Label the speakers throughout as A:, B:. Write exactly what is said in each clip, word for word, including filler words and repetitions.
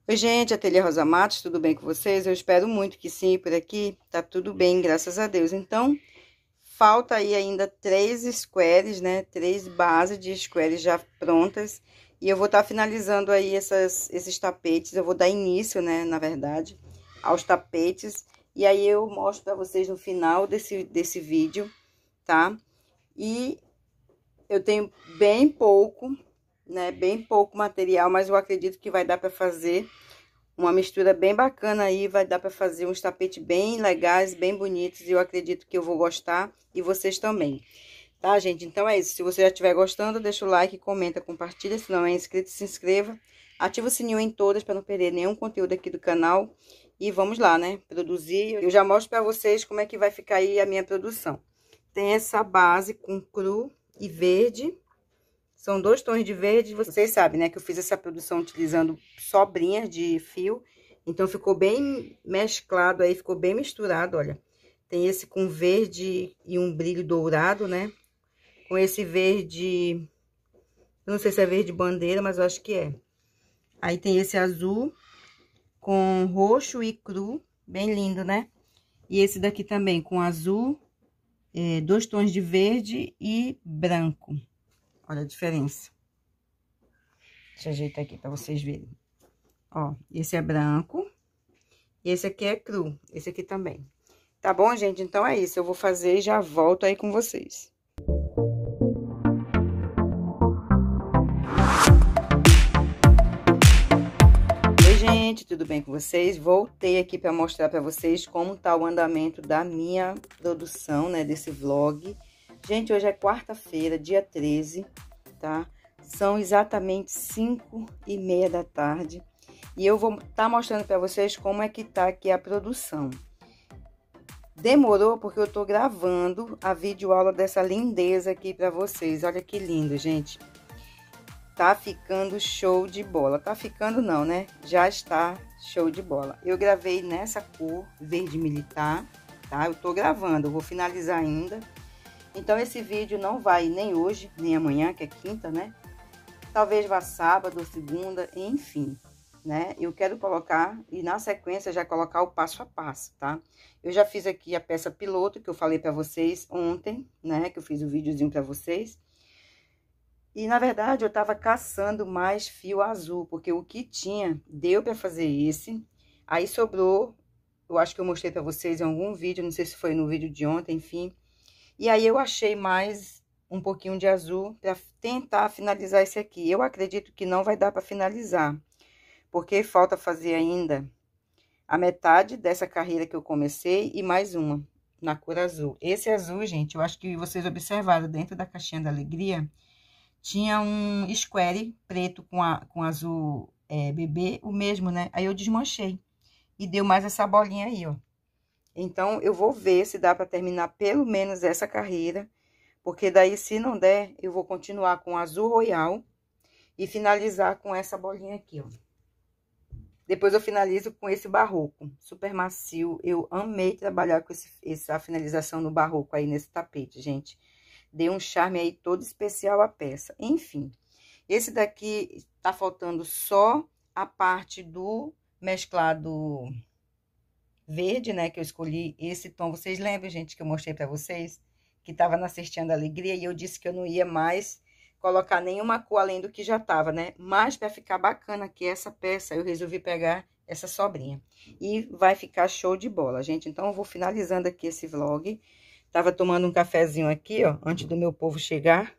A: Oi, gente, Ateliê Rosa Matos, tudo bem com vocês? Eu espero muito que sim, por aqui tá tudo bem, graças a Deus. Então, falta aí ainda três squares, né? Três bases de squares já prontas. E eu vou estar tá finalizando aí essas, esses tapetes, eu vou dar início, né, na verdade, aos tapetes. E aí eu mostro pra vocês no final desse, desse vídeo, tá? E eu tenho bem pouco, né, bem pouco material, mas eu acredito que vai dar pra fazer uma mistura bem bacana aí, vai dar para fazer uns tapetes bem legais, bem bonitos, e eu acredito que eu vou gostar e vocês também. Tá, gente? Então é isso. Se você já estiver gostando, deixa o like, comenta, compartilha. Se não é inscrito, se inscreva. Ativa o sininho em todas para não perder nenhum conteúdo aqui do canal. E vamos lá, né? Produzir. Eu já mostro para vocês como é que vai ficar aí a minha produção. Tem essa base com cru e verde. São dois tons de verde, vocês sabem, né, que eu fiz essa produção utilizando sobrinhas de fio. Então, ficou bem mesclado aí, ficou bem misturado, olha. Tem esse com verde e um brilho dourado, né? Com esse verde, eu não sei se é verde bandeira, mas eu acho que é. Aí tem esse azul com roxo e cru, bem lindo, né? E esse daqui também com azul, é, dois tons de verde e branco. Olha a diferença. Deixa eu ajeitar aqui pra vocês verem. Ó, esse é branco. E esse aqui é cru. Esse aqui também. Tá bom, gente? Então é isso. Eu vou fazer e já volto aí com vocês. Oi, gente. Tudo bem com vocês? Voltei aqui pra mostrar pra vocês como tá o andamento da minha produção, né? Desse vlog. Gente, hoje é quarta-feira, dia treze, tá? São exatamente cinco e meia da tarde. E eu vou estar tá mostrando para vocês como é que tá aqui a produção. Demorou porque eu tô gravando a videoaula dessa lindeza aqui para vocês. Olha que lindo, gente. Tá ficando show de bola. Tá ficando não, né? Já está show de bola. Eu gravei nessa cor verde militar, tá? Eu tô gravando, eu vou finalizar ainda. Então, esse vídeo não vai nem hoje, nem amanhã, que é quinta, né? Talvez vá sábado, segunda, enfim, né? Eu quero colocar, e na sequência, já colocar o passo a passo, tá? Eu já fiz aqui a peça piloto, que eu falei pra vocês ontem, né? Que eu fiz o videozinho pra vocês. E, na verdade, eu tava caçando mais fio azul, porque o que tinha, deu pra fazer esse. Aí, sobrou, eu acho que eu mostrei pra vocês em algum vídeo, não sei se foi no vídeo de ontem, enfim. E aí, eu achei mais um pouquinho de azul para tentar finalizar esse aqui. Eu acredito que não vai dar para finalizar, porque falta fazer ainda a metade dessa carreira que eu comecei e mais uma na cor azul. Esse azul, gente, eu acho que vocês observaram, dentro da caixinha da alegria, tinha um square preto com, a, com azul é, bebê, o mesmo, né? Aí eu desmanchei e deu mais essa bolinha aí, ó. Então, eu vou ver se dá para terminar pelo menos essa carreira, porque daí, se não der, eu vou continuar com azul royal e finalizar com essa bolinha aqui, ó. Depois eu finalizo com esse barroco, super macio. Eu amei trabalhar com esse, essa finalização no barroco aí nesse tapete, gente. Deu um charme aí todo especial à peça. Enfim, esse daqui tá faltando só a parte do mesclado verde, né, que eu escolhi esse tom. Vocês lembram, gente, que eu mostrei pra vocês? Que tava na cestinha da alegria e eu disse que eu não ia mais colocar nenhuma cor além do que já tava, né? Mas pra ficar bacana aqui essa peça, eu resolvi pegar essa sobrinha. E vai ficar show de bola, gente. Então, eu vou finalizando aqui esse vlog. Tava tomando um cafezinho aqui, ó, antes do meu povo chegar.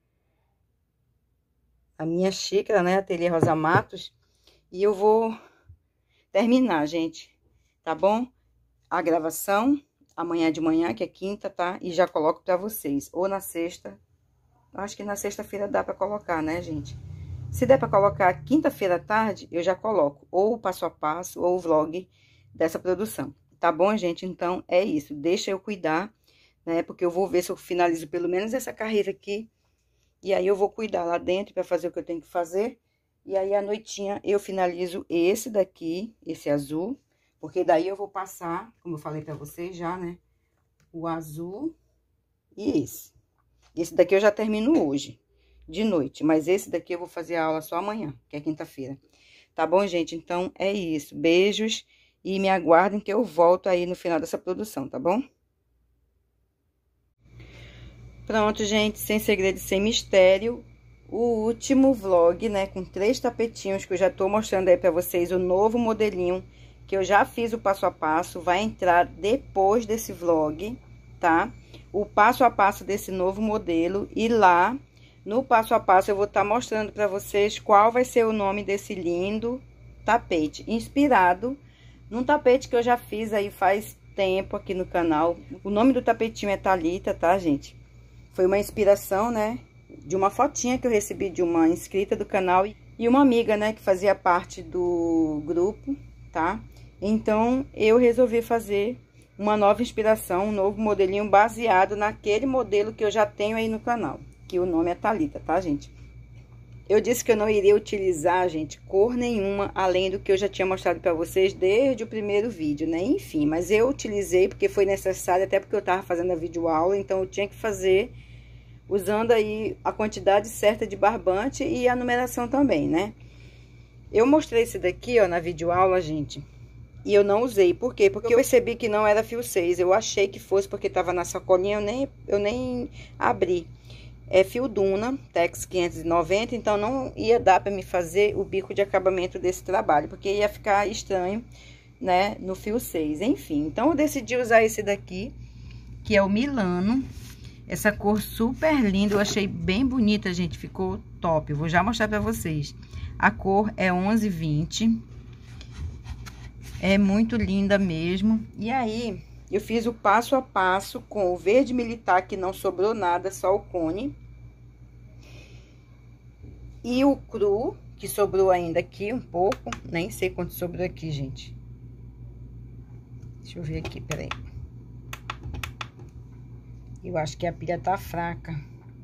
A: A minha xícara, né, Ateliê Rosa Matos. E eu vou terminar, gente. Tá bom? A gravação, amanhã de manhã, que é quinta, tá? E já coloco pra vocês. Ou na sexta. Acho que na sexta-feira dá pra colocar, né, gente? Se der pra colocar quinta-feira à tarde, eu já coloco. Ou o passo a passo, ou o vlog dessa produção. Tá bom, gente? Então, é isso. Deixa eu cuidar, né? Porque eu vou ver se eu finalizo pelo menos essa carreira aqui. E aí, eu vou cuidar lá dentro pra fazer o que eu tenho que fazer. E aí, à noitinha, eu finalizo esse daqui, esse azul. Porque daí eu vou passar, como eu falei pra vocês já, né? O azul e esse. Esse daqui eu já termino hoje, de noite. Mas esse daqui eu vou fazer a aula só amanhã, que é quinta-feira. Tá bom, gente? Então, é isso. Beijos e me aguardem que eu volto aí no final dessa produção, tá bom? Pronto, gente, sem segredo, sem mistério, o último vlog, né, com três tapetinhos que eu já tô mostrando aí pra vocês, o novo modelinho, que eu já fiz o passo a passo, vai entrar depois desse vlog, tá? O passo a passo desse novo modelo, e lá no passo a passo eu vou estar mostrando pra vocês qual vai ser o nome desse lindo tapete, inspirado num tapete que eu já fiz aí faz tempo aqui no canal. O nome do tapetinho é Thalita, tá, gente? Foi uma inspiração, né, de uma fotinha que eu recebi de uma inscrita do canal e uma amiga, né, que fazia parte do grupo, tá? Então, eu resolvi fazer uma nova inspiração, um novo modelinho baseado naquele modelo que eu já tenho aí no canal, que o nome é Thalita, tá, gente? Eu disse que eu não iria utilizar, gente, cor nenhuma, além do que eu já tinha mostrado pra vocês desde o primeiro vídeo, né? Enfim, mas eu utilizei porque foi necessário, até porque eu tava fazendo a videoaula, então eu tinha que fazer usando aí a quantidade certa de barbante e a numeração também, né? Eu mostrei esse daqui, ó, na videoaula, gente, e eu não usei. Por quê? Porque eu percebi que não era fio seis, eu achei que fosse porque tava na sacolinha, eu nem, eu nem abri. É fio Duna, Tex quinhentos e noventa, então não ia dar para me fazer o bico de acabamento desse trabalho, porque ia ficar estranho, né, no fio seis. Enfim, então eu decidi usar esse daqui, que é o Milano. Essa cor super linda, eu achei bem bonita, gente, ficou top. Eu vou já mostrar para vocês. A cor é onze vinte. É muito linda mesmo. E aí, eu fiz o passo a passo com o verde militar, que não sobrou nada, só o cone. E o cru, que sobrou ainda aqui um pouco. Nem sei quanto sobrou aqui, gente. Deixa eu ver aqui, peraí. Eu acho que a pilha tá fraca.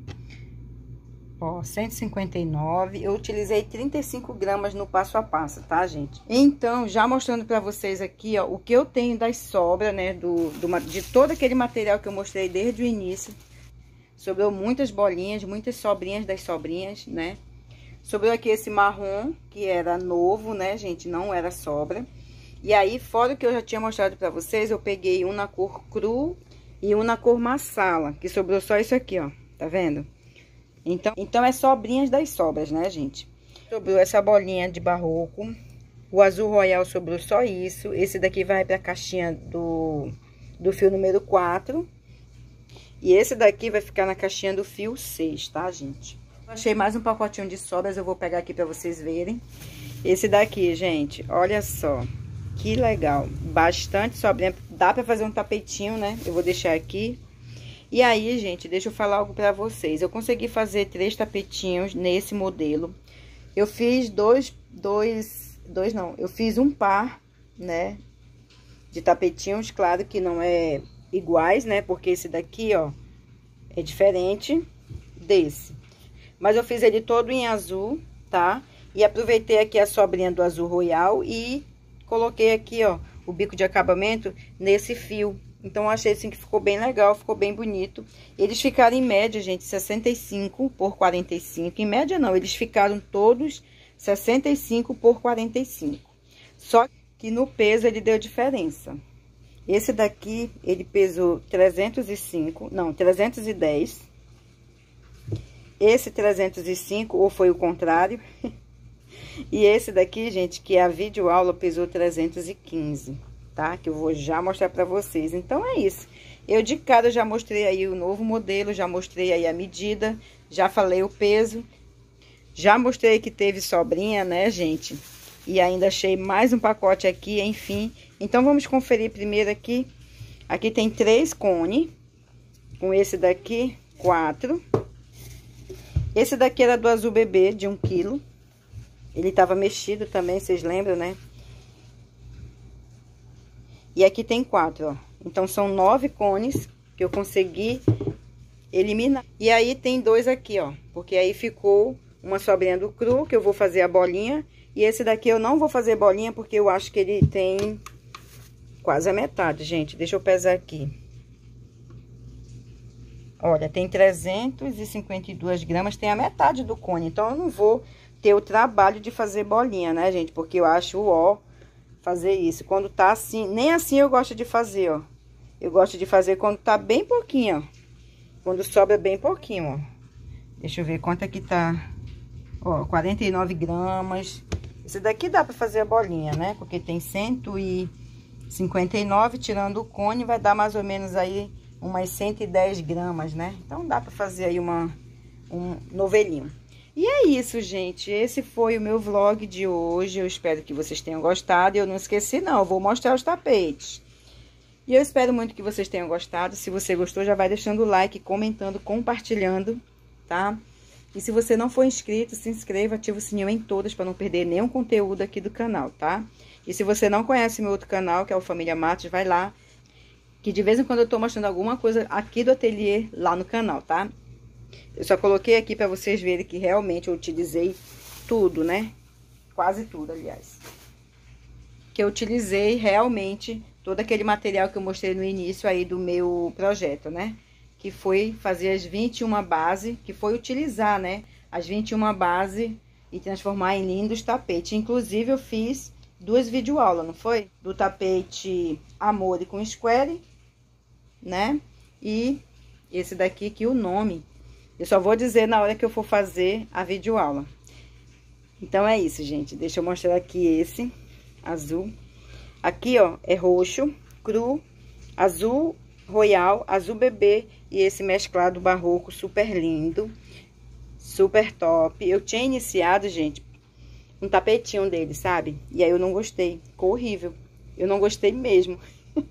A: Ó, cento e cinquenta e nove. Eu utilizei trinta e cinco gramas no passo a passo, tá, gente? Então, já mostrando pra vocês aqui, ó, o que eu tenho das sobras, né, do, do, de todo aquele material que eu mostrei desde o início. Sobrou muitas bolinhas, muitas sobrinhas das sobrinhas, né? Sobrou aqui esse marrom, que era novo, né, gente? Não era sobra. E aí, fora o que eu já tinha mostrado pra vocês, eu peguei um na cor cru e um na cor marsala, que sobrou só isso aqui, ó. Tá vendo? Então, então é sobrinhas das sobras, né, gente? Sobrou essa bolinha de barroco. O azul royal sobrou só isso. Esse daqui vai pra caixinha do, do fio número quatro. E esse daqui vai ficar na caixinha do fio seis, tá, gente? Eu achei mais um pacotinho de sobras, eu vou pegar aqui pra vocês verem. Esse daqui, gente, olha só. Que legal. Bastante sobrinha. Dá pra fazer um tapetinho, né? Eu vou deixar aqui. E aí, gente, deixa eu falar algo pra vocês. Eu consegui fazer três tapetinhos nesse modelo. Eu fiz dois, dois, dois não, eu fiz um par, né, de tapetinhos, claro que não é iguais, né, porque esse daqui, ó, é diferente desse. Mas eu fiz ele todo em azul, tá? E aproveitei aqui a sobrinha do azul royal e coloquei aqui, ó, o bico de acabamento nesse fio. Então, eu achei assim que ficou bem legal, ficou bem bonito. Eles ficaram em média, gente, sessenta e cinco por quarenta e cinco. Em média não, eles ficaram todos sessenta e cinco por quarenta e cinco. Só que no peso ele deu diferença. Esse daqui, ele pesou trezentos e cinco, não, trezentos e dez. Esse trezentos e cinco, ou foi o contrário. E esse daqui, gente, que é a videoaula, pesou trezentos e quinze. Tá? Que eu vou já mostrar pra vocês. Então, é isso. Eu de cara já mostrei aí o novo modelo, já mostrei aí a medida, já falei o peso, já mostrei que teve sobrinha, né, gente? E ainda achei mais um pacote aqui, enfim. Então, vamos conferir primeiro aqui. Aqui tem três cones, com esse daqui, quatro. Esse daqui era do azul bebê, de um quilo. Ele tava mexido também, vocês lembram, né? E aqui tem quatro, ó. Então, são nove cones que eu consegui eliminar. E aí, tem dois aqui, ó. Porque aí ficou uma sobrinha do cru, que eu vou fazer a bolinha. E esse daqui eu não vou fazer bolinha, porque eu acho que ele tem quase a metade, gente. Deixa eu pesar aqui. Olha, tem trezentos e cinquenta e duas gramas, tem a metade do cone. Então, eu não vou ter o trabalho de fazer bolinha, né, gente? Porque eu acho ó fazer isso. Quando tá assim, nem assim eu gosto de fazer, ó. Eu gosto de fazer quando tá bem pouquinho, ó. Quando sobra bem pouquinho, ó. Deixa eu ver quanto aqui tá. Ó, quarenta e nove gramas. Esse daqui dá pra fazer a bolinha, né? Porque tem cento e cinquenta e nove, tirando o cone, vai dar mais ou menos aí umas cento e dez gramas, né? Então dá pra fazer aí uma, um novelinho. E é isso, gente. Esse foi o meu vlog de hoje. Eu espero que vocês tenham gostado. E eu não esqueci, não. Eu vou mostrar os tapetes. E eu espero muito que vocês tenham gostado. Se você gostou, já vai deixando o like, comentando, compartilhando, tá? E se você não for inscrito, se inscreva, ativa o sininho em todas para não perder nenhum conteúdo aqui do canal, tá? E se você não conhece meu outro canal, que é o Família Matos, vai lá. Que de vez em quando eu tô mostrando alguma coisa aqui do ateliê lá no canal, tá? Eu só coloquei aqui para vocês verem que realmente eu utilizei tudo, né? Quase tudo, aliás. Que eu utilizei realmente todo aquele material que eu mostrei no início aí do meu projeto, né? Que foi fazer as vinte e uma bases, que foi utilizar, né? As vinte e uma bases e transformar em lindos tapetes. Inclusive, eu fiz duas videoaulas, não foi? Do tapete Amore com Square, né? E esse daqui que o nome... Eu só vou dizer na hora que eu for fazer a videoaula. Então, é isso, gente. Deixa eu mostrar aqui esse azul. Aqui, ó, é roxo, cru, azul royal, azul bebê e esse mesclado barroco super lindo, super top. Eu tinha iniciado, gente, um tapetinho dele, sabe? E aí eu não gostei, ficou horrível. Eu não gostei mesmo.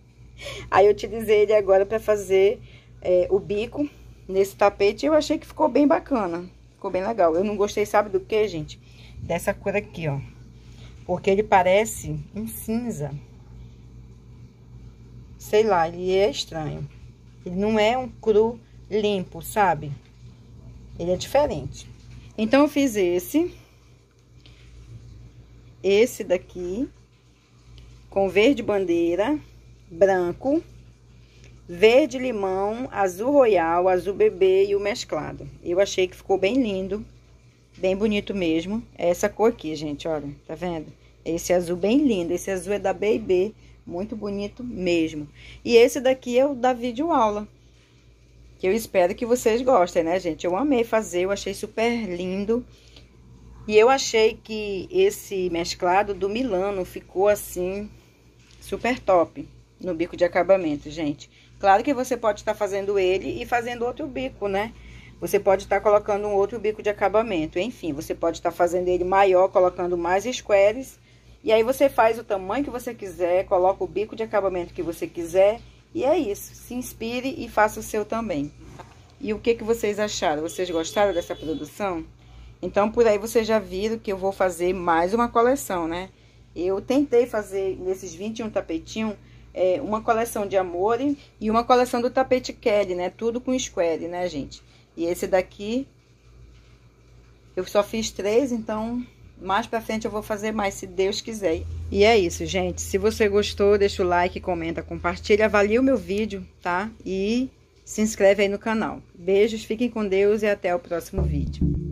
A: Aí eu utilizei ele agora pra fazer é, o bico nesse tapete, eu achei que ficou bem bacana. Ficou bem legal. Eu não gostei, sabe do que, gente? Dessa cor aqui, ó. Porque ele parece um cinza. Sei lá, ele é estranho. Ele não é um cru limpo, sabe? Ele é diferente. Então, eu fiz esse. Esse daqui. Com verde bandeira, branco, verde limão, azul royal, azul bebê e o mesclado. Eu achei que ficou bem lindo, bem bonito mesmo. É essa cor aqui, gente, olha, tá vendo? Esse azul bem lindo, esse azul é da B e B, muito bonito mesmo. E esse daqui é o da videoaula, que eu espero que vocês gostem, né, gente? Eu amei fazer, eu achei super lindo. E eu achei que esse mesclado do Milano ficou assim, super top no bico de acabamento, gente. Claro que você pode estar fazendo ele e fazendo outro bico, né? Você pode estar colocando um outro bico de acabamento. Enfim, você pode estar fazendo ele maior, colocando mais squares. E aí você faz o tamanho que você quiser, coloca o bico de acabamento que você quiser. E é isso. Se inspire e faça o seu também. E o que que vocês acharam? Vocês gostaram dessa produção? Então, por aí vocês já viram que eu vou fazer mais uma coleção, né? Eu tentei fazer nesses vinte e um tapetinhos... É, uma coleção de Amore e uma coleção do tapete Kelly, né? Tudo com square, né, gente? E esse daqui, eu só fiz três, então mais pra frente eu vou fazer mais, se Deus quiser. E é isso, gente. Se você gostou, deixa o like, comenta, compartilha, avalia o meu vídeo, tá? E se inscreve aí no canal. Beijos, fiquem com Deus e até o próximo vídeo.